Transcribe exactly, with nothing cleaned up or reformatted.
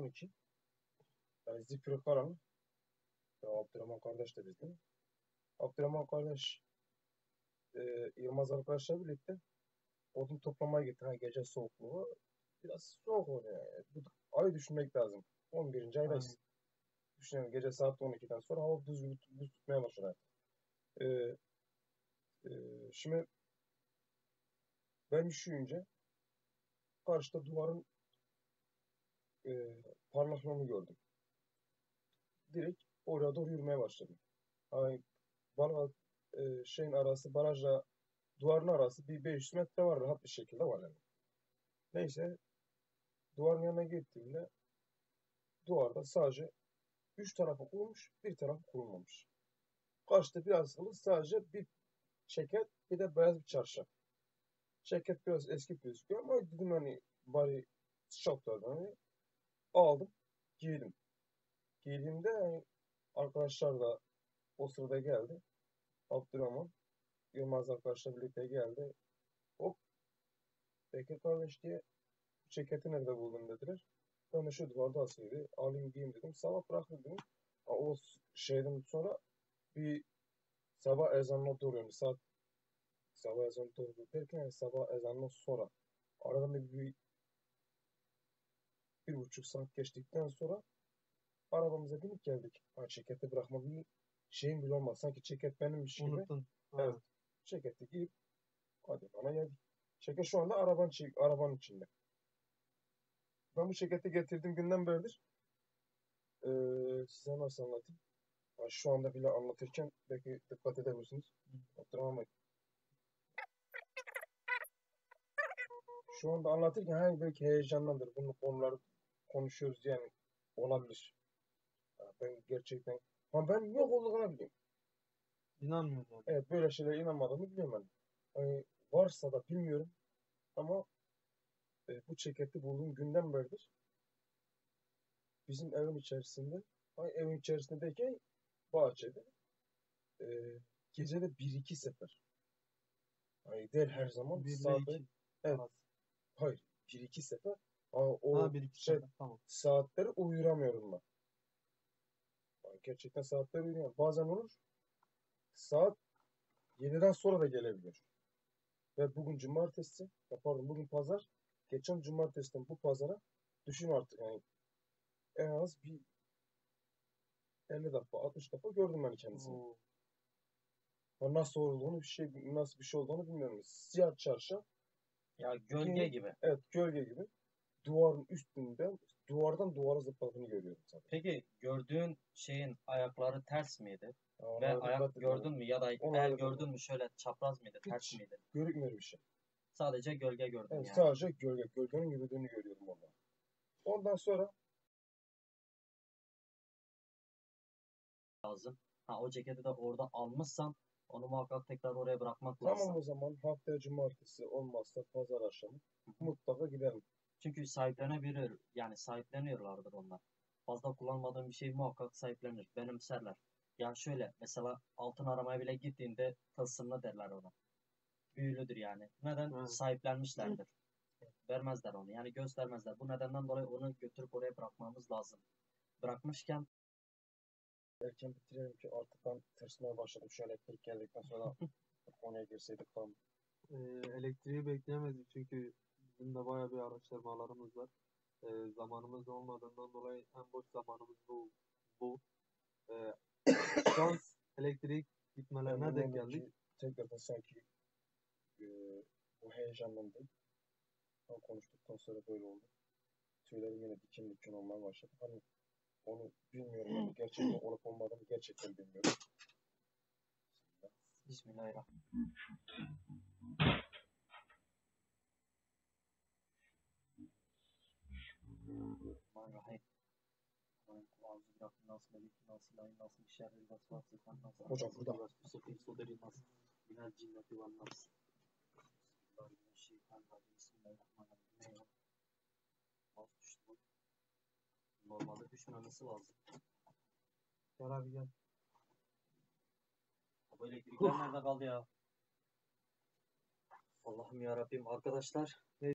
on iki. Yani zifiri karanlık. Ya Abdurrahman kardeş de bizden. Abdurrahman kardeş e, Yılmaz arkadaşlar birlikte odun toplamaya gitti. Ha, gece soğukluğu. Biraz soğuk oluyor yani. Bu ayı düşünmek lazım. on birinci aydayız. Düşünelim, gece saat on ikiden sonra hava buz gibi buz tutmaya başlar. Ee, e, Şimdi ben üşüyünce karşıda duvarın e, parlaklığını gördüm. Direkt oraya doğru yürümeye başladım. Hani bana e, şeyin arası, barajla duvarın arası bir beş yüz metre var, rahat bir şekilde var yani. Neyse, duvarın yanına gittiğimde duvarda sadece üç tarafı kurulmuş, bir tarafı kurulmamış. Karşıda biraz ılık, sadece bir ceket, bir de beyaz bir çarşaf. Ceket biraz eski gözüküyor ama dedim hani bari şapkadan hani aldım, giydim. Giydiğimde hani arkadaşlar da o sırada geldi. Abdurrahman, Yılmaz arkadaşlar birlikte geldi. Hop, Bekir kardeş diye bu ceketi nerede buldun dediler. Ben de şu duvarda asılıydı. Alayım giyeyim dedim. Sabah bırakın dedim. O şeyden sonra bir sabah ezanına doğru yani saat sabah ezanına doğru derken yani sabah ezanından sonra aradan bir, bir, bir buçuk saat geçtikten sonra arabamıza binip geldik. Ha, ceketi bırakma bir şeyim bile olmaz. Sanki ceket benimmiş gibi. Unuttun. Evet. Ha. Ceketi giyip hadi bana geldik. Ceket şu anda arabanın, arabanın içinde. Ben bu ceketi getirdiğim günden beridir. Ee, size nasıl anlatayım? Ha, şu anda bile anlatırken belki dikkat edebilirsiniz. Abdurrahman Bey. Şu anda anlatırken hani belki heyecanlandır. Bunu konuları konuşuyoruz yani olabilir. Ha, ben gerçekten ama ben yok olduğunu biliyorum. İnanmıyorum yani. Evet, böyle şeylere inanmadığımı biliyorum ben. Hani varsa da bilmiyorum ama e, bu ceketi bulduğum günden beridir bizim evin içerisinde, ay evin içerisindeyken bahçede e, gecede bir iki sefer. Hani değil her zaman Bir ile saat, iki evet, arası. hayır, bir iki sefer. Ama o Ha, bir iki şey sefer. Tamam. saatleri uyuramıyorum ben. Yani gerçekten saatleri uyuramıyorum. Bazen olur saat yediden sonra da gelebilir. Ve bugün cumartesi, ya pardon bugün pazar. Geçen cumartesiden bu pazara düşün artık yani en az bir elli defa, altmış defa gördüm ben kendisini. Oo. Ha, nasıl olduğunu bir şey, nasıl bir şey olduğunu bilmiyorum. Siyah çarşaf, Ya gölge giyinip, gibi. evet, gölge gibi duvarın üstünden, duvardan duvara zıpladığını görüyorum zaten. Peki gördüğün şeyin ayakları ters miydi? Ya Ve ona da ayak dikkat gördün etmedim. mü ya da Ona el da gördün dikkat mü şöyle çapraz mıydı, ters hiç miydi? görükmüyor bir şey. Sadece gölge gördün Evet, yani. sadece gölge, gölgenin yürüdüğünü görüyorum orada. Ondan sonra Lazım. Ha, o ceketi de orada almışsan onu muhakkak tekrar oraya bırakmak tamam, lazım. o zaman haftaya cumartesi olmazsa pazar akşamı Hı hı. mutlaka gidelim. Çünkü sahiplenebilir, yani sahipleniyorlardır onlar. Fazla kullanmadığın bir şeyi muhakkak sahiplenir, benimserler. Yani şöyle mesela altın aramaya bile gittiğinde tılsımlı derler ona. Büyülüdür yani. Neden? Ha. Sahiplenmişlerdir. Vermezler onu. Yani göstermezler. Bu nedenden dolayı onu götürüp oraya bırakmamız lazım. Bırakmışken Erken bitirelim ki artık ben tırsmaya başladım. Şu elektrik geldikten sonra konuya girseydik falan. Ee, elektriği bekleyemedik çünkü bizim de bayağı bir araştırmalarımız var. Ee, zamanımız olmadığından dolayı en boş zamanımız bu. bu. Ee, Şans elektrik Ben gitmelerine denk bilmiyordum geldik. ki tekrardan sanki e, bu heyecanlandım. Tam konuştuktan sonra böyle oldu. Tüylerim yine diken diken olmaya başladı. Hani onu bilmiyorum yani gerçekten olup olmadığını gerçekten bilmiyorum. Bismillahirrahmanirrahim. Hocam burada. Normalde düşmemesi lazım. Gel abi gel. Bu elektrikler nerede kaldı ya? Allah'ım ya Rabbim arkadaşlar.